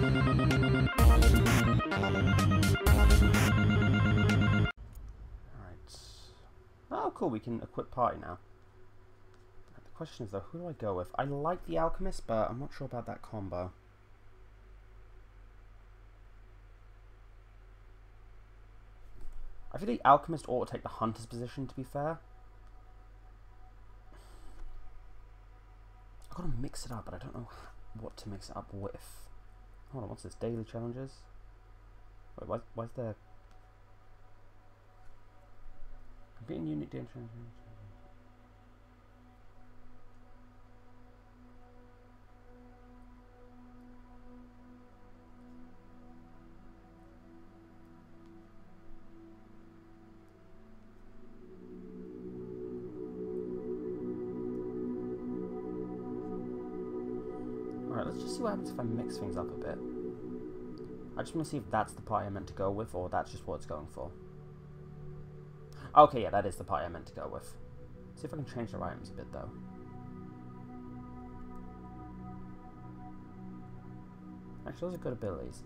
Oh, cool, we can equip party now. The question is, though, who do I go with? I like the Alchemist, but I'm not sure about that combo. I feel the Alchemist ought to take the Hunter's position, to be fair. I've got to mix it up, but I don't know what to mix it up with. Hold on, what's this? Daily challenges? Wait, why's there... Completing unique daily challenges. Alright, let's just see what happens if I mix things up a bit. I just want to see if that's the party I meant to go with, or that's just what it's going for. Okay, yeah, that is the party I meant to go with. See if I can change their items a bit, though. Actually, those are good abilities.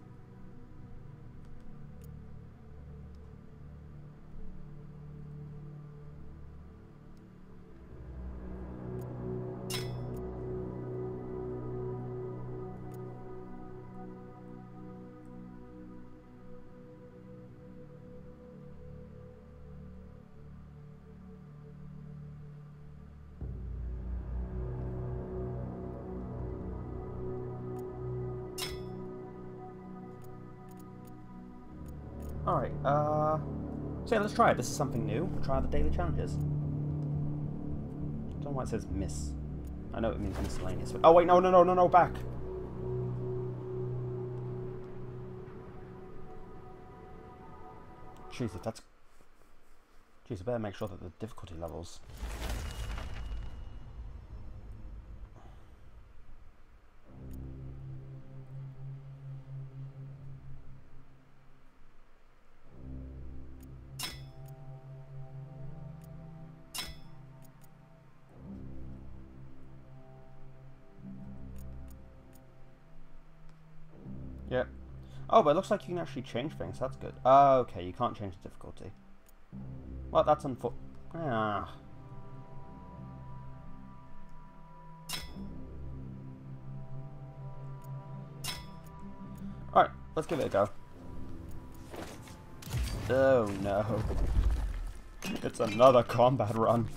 Alright, so yeah, let's try it. This is something new. We'll try the daily challenges. I don't know why it says miss. I know it means miscellaneous, but... Oh, wait, no, back! Jeez, if that's... Jeez, I better make sure that the difficulty levels... Yep. Oh, but it looks like you can actually change things. That's good. Oh, okay, you can't change the difficulty. Well, that's unfortunate. Ah. Alright, let's give it a go. Oh, no. It's another combat run.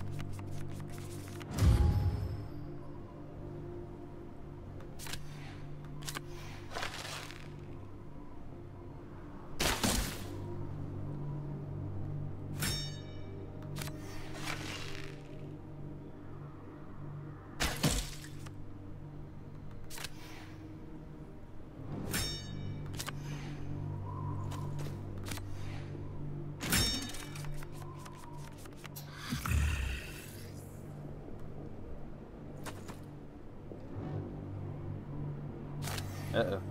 Uh-oh.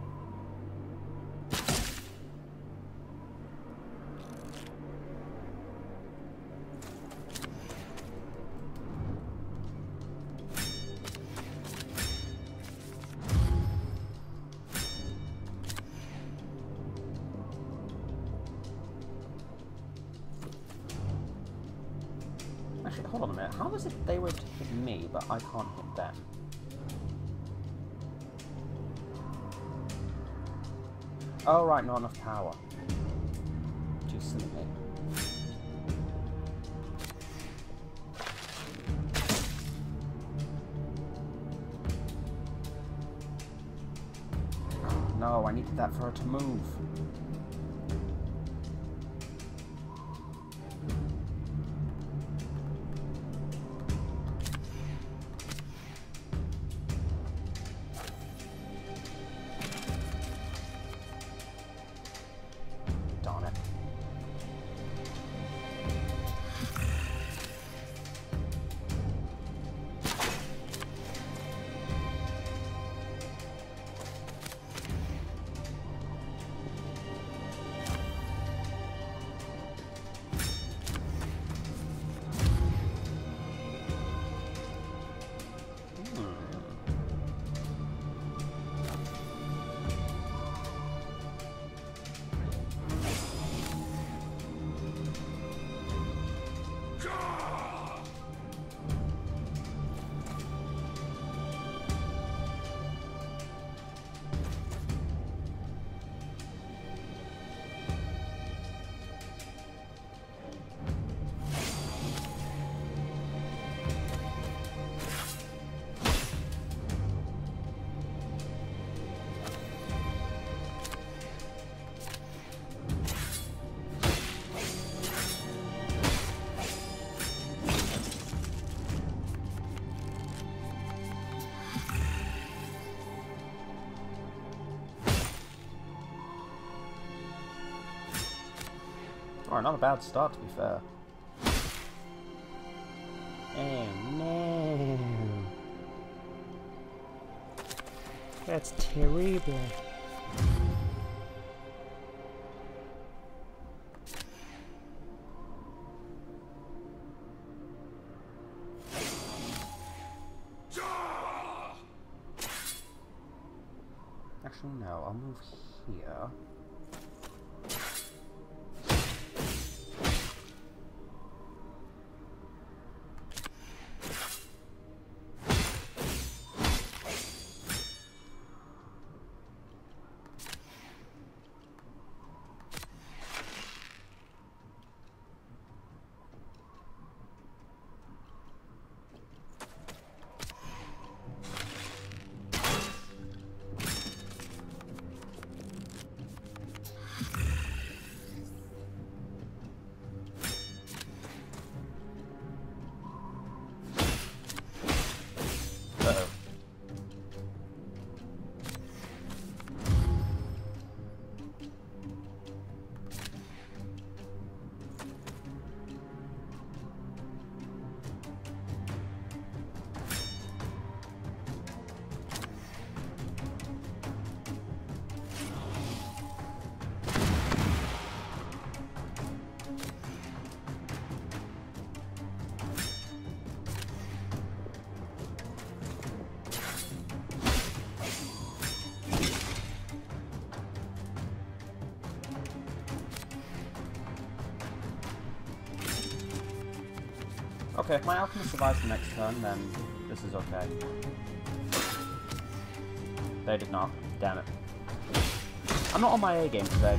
Actually, hold on a minute. How is it they were able to hit me, but I can't hit them? Oh, right, not enough power. Too silly me. Oh, no, I needed that for her to move. Alright, not a bad start, to be fair. Oh no. That's terrible. Actually, no, I'll move here. Okay, if my alchemist survives the next turn, then this is okay. They did not. Damn it. I'm not on my A game today.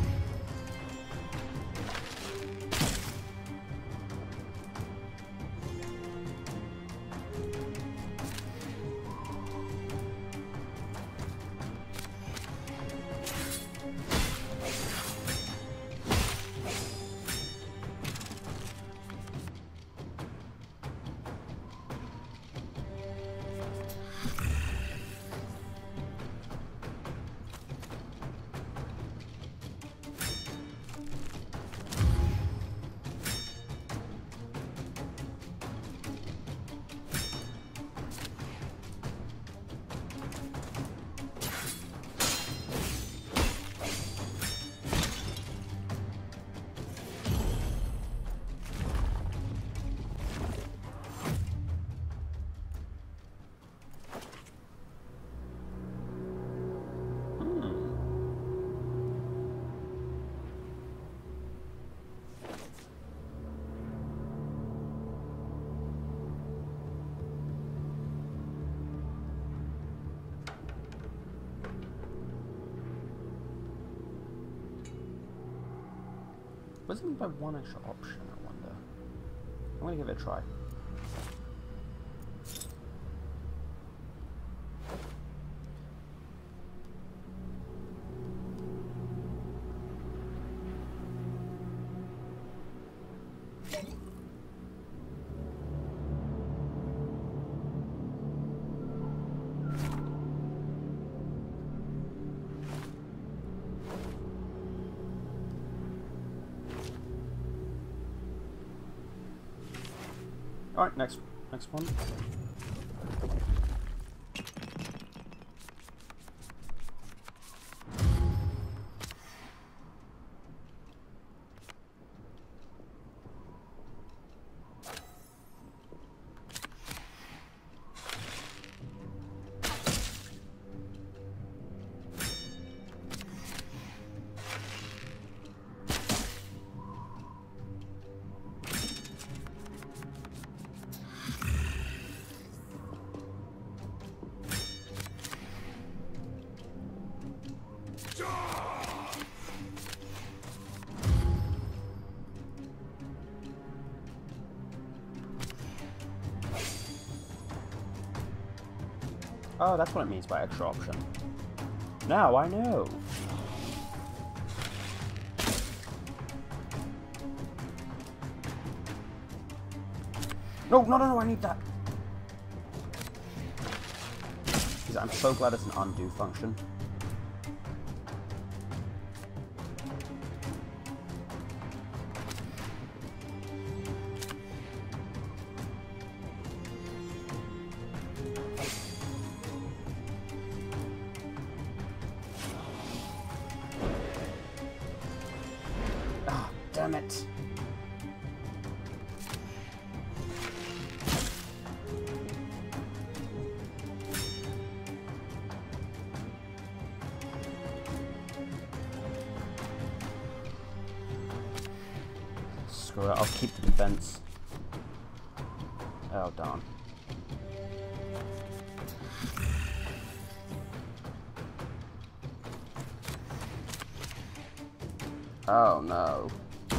What does it mean by one extra option, I wonder? I'm gonna give it a try. Alright, next one. Oh, that's what it means by extra option. Now I know. No, I need that. I'm so glad it's an undo function. screw it, I'll keep the defense. Oh, darn. Oh, no.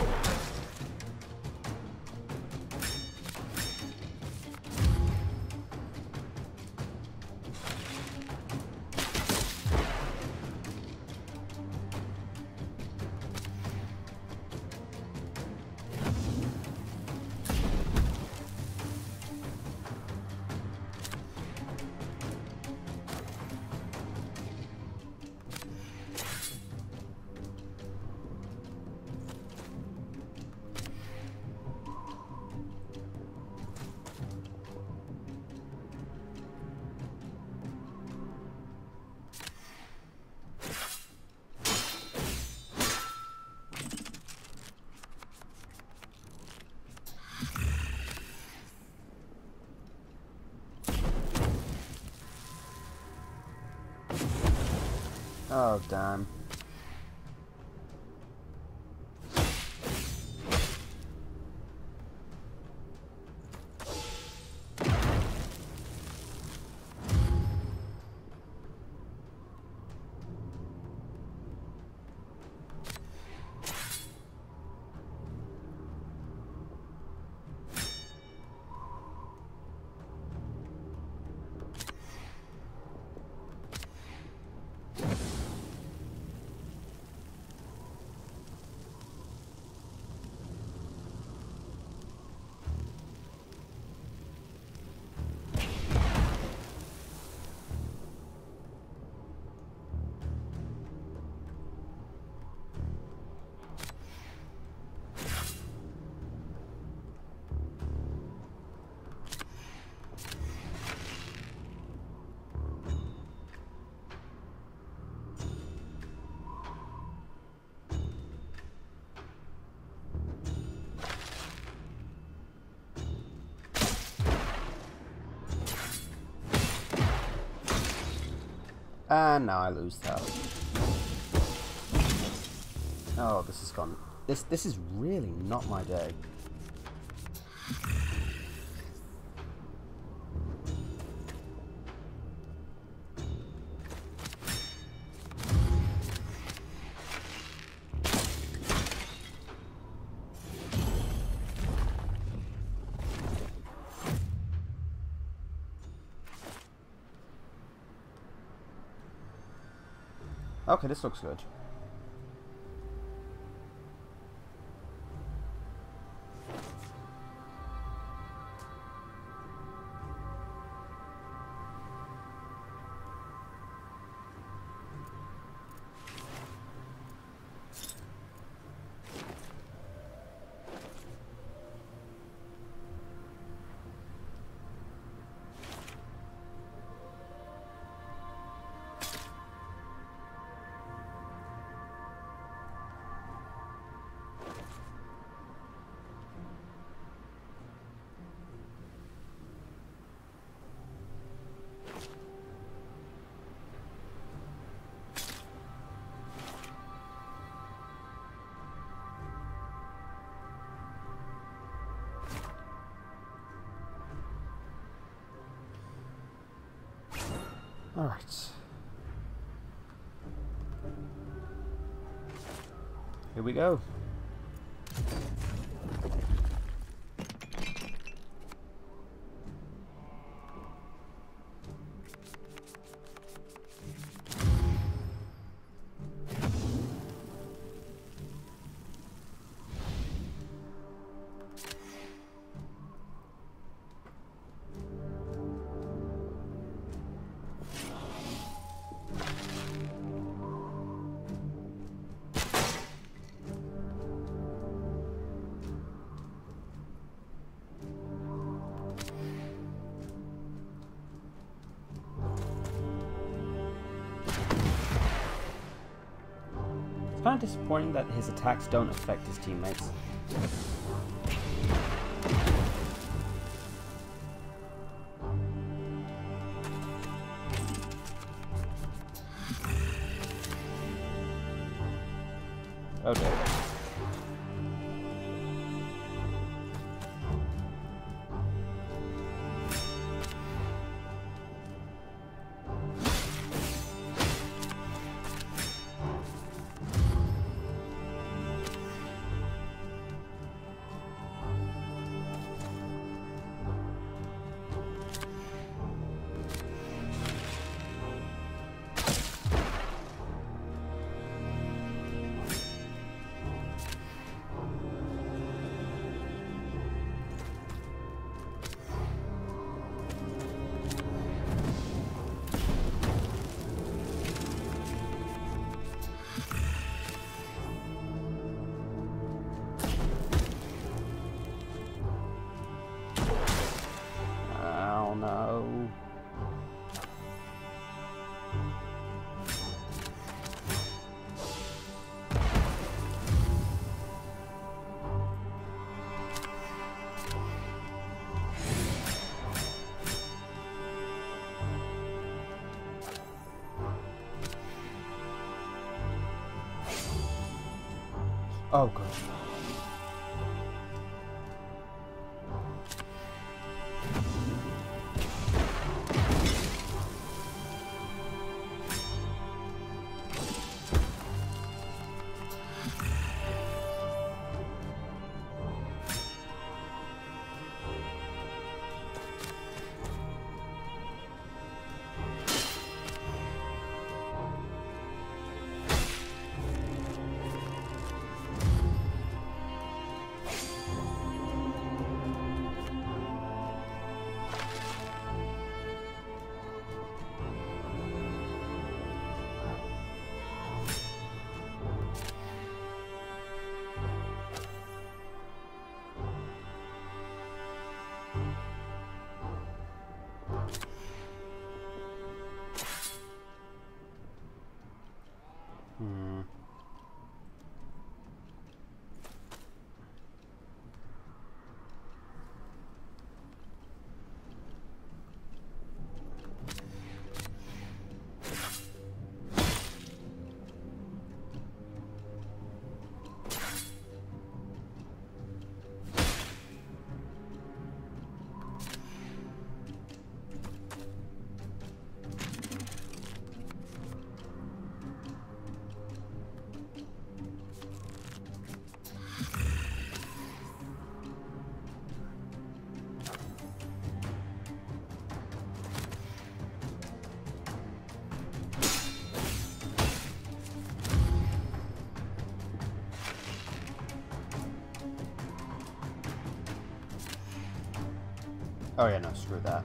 Oh, damn. And now I lose that. Oh, this is gone. This is really not my day. Okay, this looks good. All right. Here we go. It's kind of disappointing that his attacks don't affect his teammates. Oh dear. Oh, good. Oh yeah, no, screw that.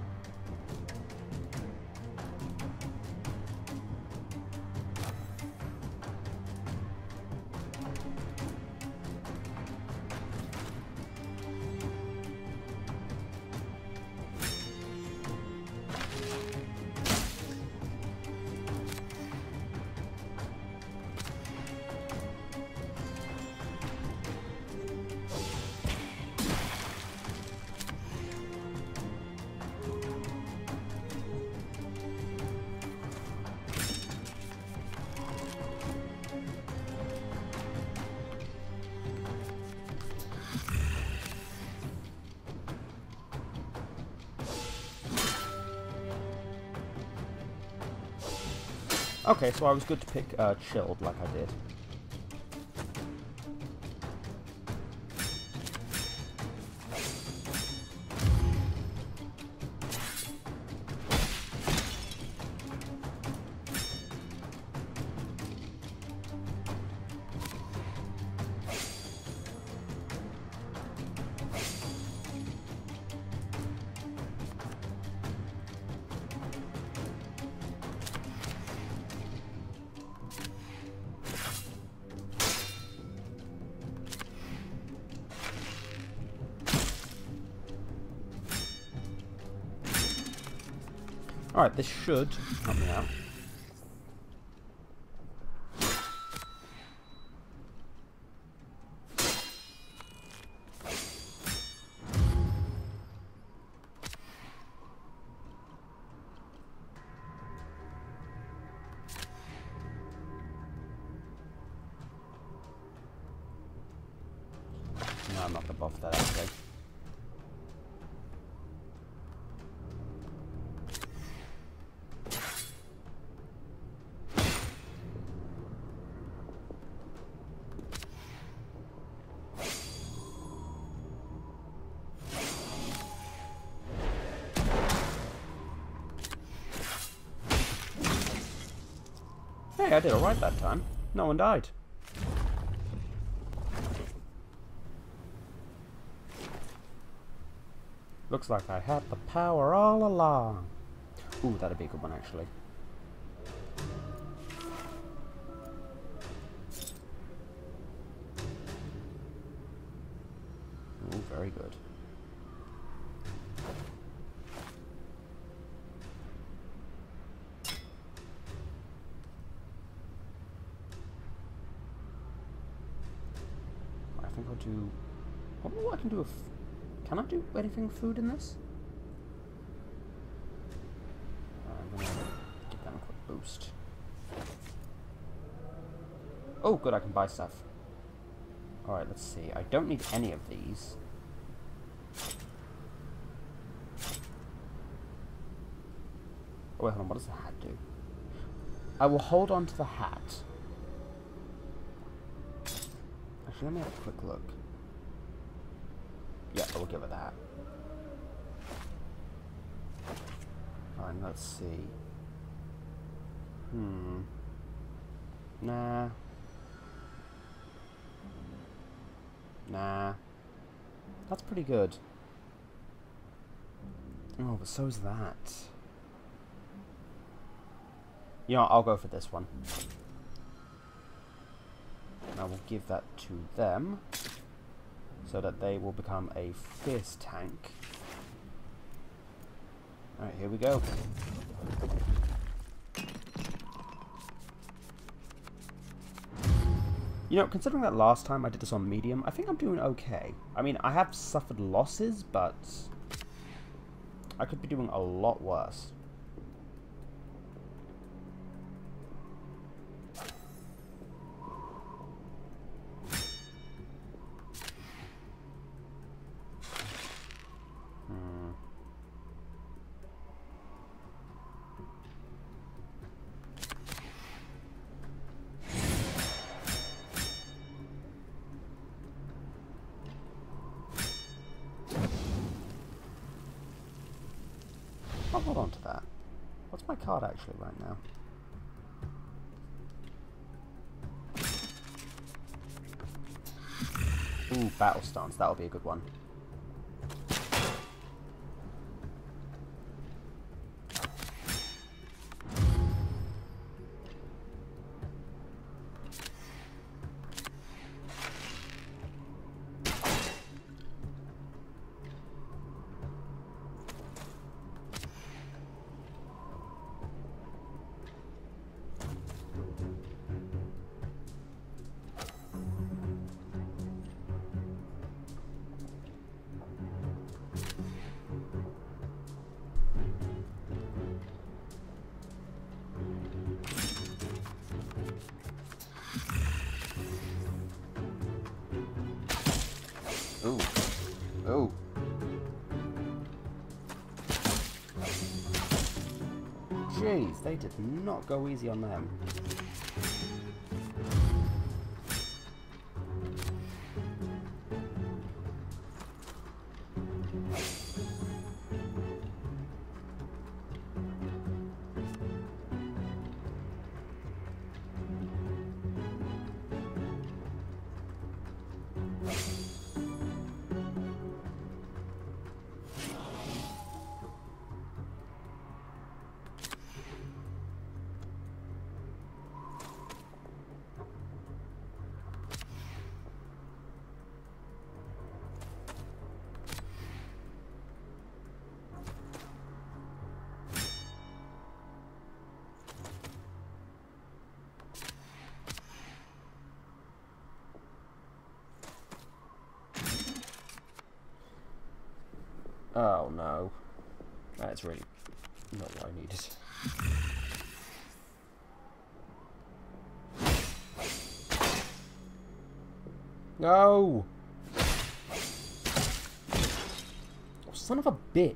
Okay, so I was good to pick chilled like I did. Alright, this should help me out. No, I'm not above that actually. Hey, I did alright that time. No one died. Looks like I had the power all along. Ooh, that'd be a good one actually. Ooh, very good. I think I'll do... I wonder what I can do with... Can I do anything with food in this? I'm gonna give them a quick boost. Oh, good, I can buy stuff. Alright, let's see. I don't need any of these. Oh, wait, hold on. What does the hat do? I will hold on to the hat. Actually, let me have a quick look. Yeah, I will give it that. Alright, let's see. Nah. Nah. That's pretty good. Oh, but so is that. You know, I'll go for this one. And I will give that to them, so that they will become a fierce tank. Alright, here we go. You know, considering that last time I did this on medium, I think I'm doing okay. I mean, I have suffered losses, but I could be doing a lot worse. I'll hold on to that. What's my card actually right now? Ooh, Battle Stance. That'll be a good one. Ooh. Ooh. Jeez, they did not go easy on them. Oh no. That's really not what I needed. No! Oh, son of a bitch.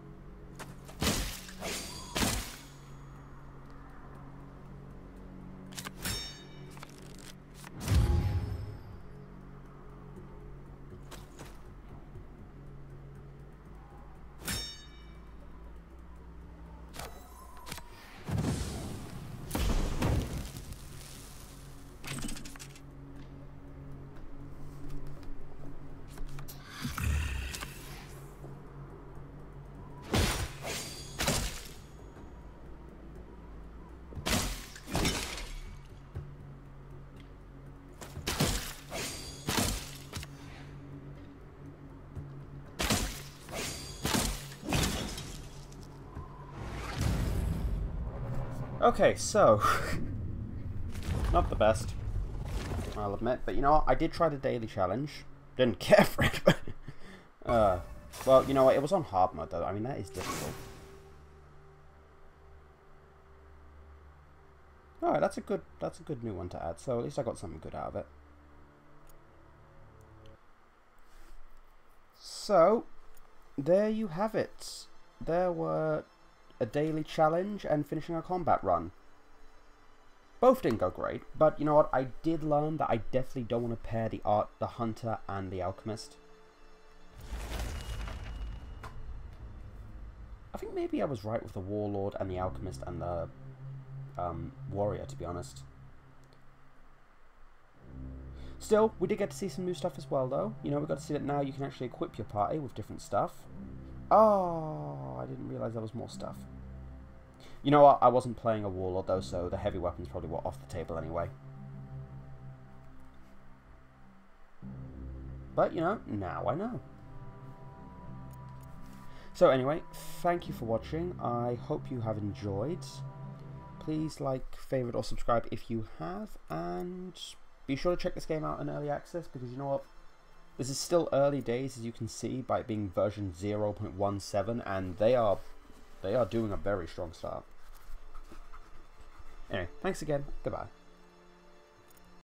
Okay, so not the best, I'll admit, but you know what? I did try the daily challenge. Didn't care for it, but well, you know what? It was on hard mode though. I mean, that is difficult. Alright, that's a good new one to add. So at least I got something good out of it. So, there you have it. There were a daily challenge and finishing a combat run. Both didn't go great, but you know what? I did learn that I definitely don't want to pair the hunter and the alchemist. I think maybe I was right with the warlord and the alchemist and the warrior, to be honest. Still, we did get to see some new stuff as well, though. You know, we got to see that now you can actually equip your party with different stuff. Oh, I didn't realise there was more stuff. You know what? I wasn't playing a warlord, though, so the heavy weapons probably were off the table anyway. But, you know, now I know. So anyway, thank you for watching. I hope you have enjoyed. Please like, favourite or subscribe if you have, and be sure to check this game out in early access, because you know what? This is still early days, as you can see, by it being version 0.17, and they are doing a very strong start. Anyway, thanks again. Goodbye.